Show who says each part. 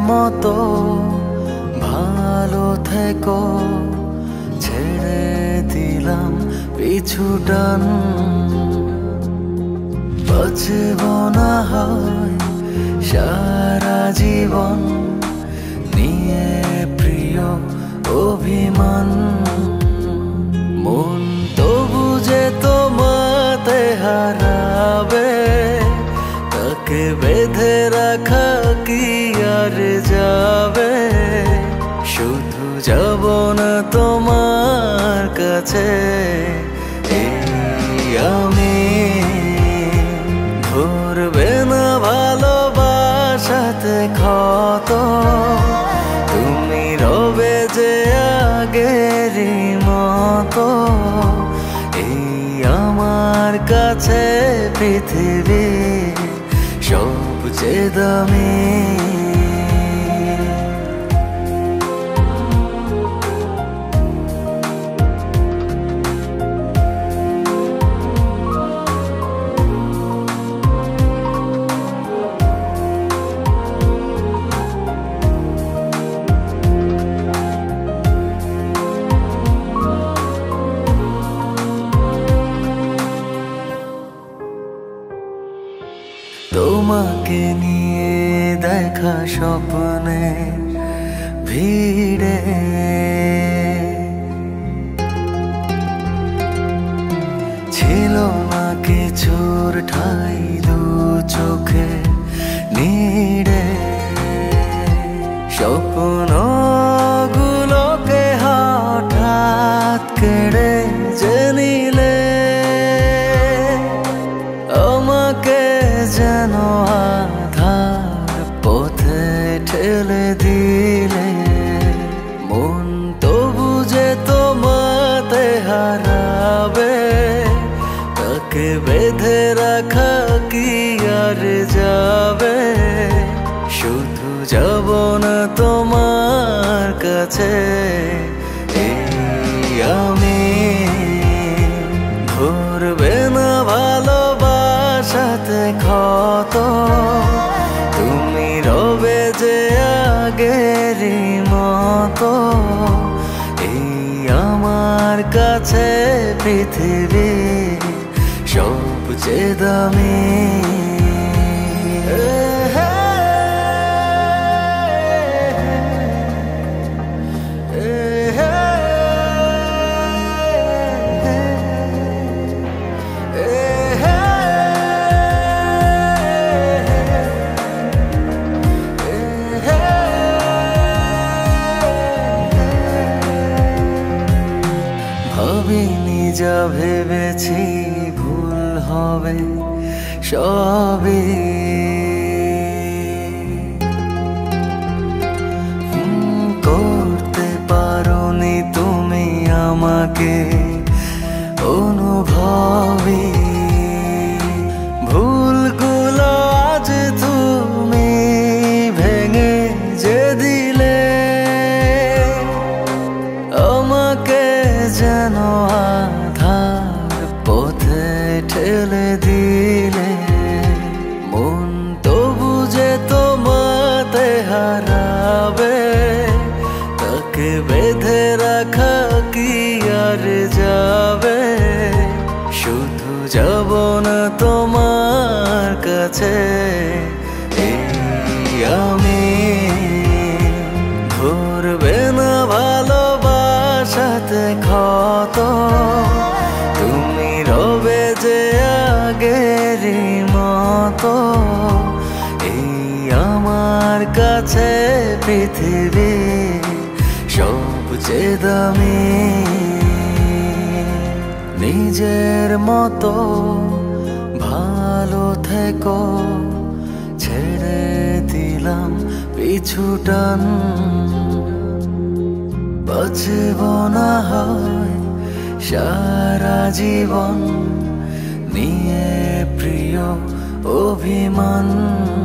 Speaker 1: মতো ভালো থেকো, ছেড়ে দিলাম পিছুটান। বাঁচব না হয় সারা জীবন নিয়ে প্রিয় অভিমান। মন তো বুঝে তোমাতে হারাবে, তাকে বেঁধে রাখা কি আর যাবে? শুধু যাব না তোমার কাছে এই আমি। ধরবে না ভালোবাসাতে ক্ষত, তুমি রবে যে আগেরই মতো। এই আমার কাছে পৃথিবী সবচেয়ে দামি। তোমাকে নিয়ে দেখা স্বপ্নে ভিড়ে ছিল না কিছুর ঠাই, দু চোখে নিড়ে। স্বপ্নগুলোকে হঠাৎ কেড়ে যে নিলে, আমাকে যেন আধার পথে ঠেলে দিলে। মন তো বুঝে তোমাতে হারাবে, তাকে বেঁধে রাখা কি আর যাবে? শুধু যাব না তোমার কাছে এই আমি। ধরবে না ভালোবাসাতে ক্ষত, তুমি রবে যে আগেরই মতো। এই আমার কাছে পৃথিবী সবচেয়ে দামি। ভাবিনি যা ভেবেছি ভুল হবে সবই। করতে পারোনি তুমি আমাকে অনুভবী। ভুলগুলো আজ তুমি ভেঙে যে দিলে, আমাকে যেন আধার পথে ঠেলে দিলে। মন তো বুঝে তোমাতে হারাবে, তাকে বেঁধে রাখা কি আর যাবে? শুধু যাব না তোমার কাছে এই আমি। ধরবে না ভালোবাসাতে ক্ষত, তুমি রবে যে আগেরই মতো। এই আমার কাছে পৃথিবী সবচেয়ে দামি। নিজের মতো ভালো থেকো, ছেড়ে দিলাম পিছুটান। বাঁচব না হয় সারা জীবন নিয়ে প্রিয় অভিমান।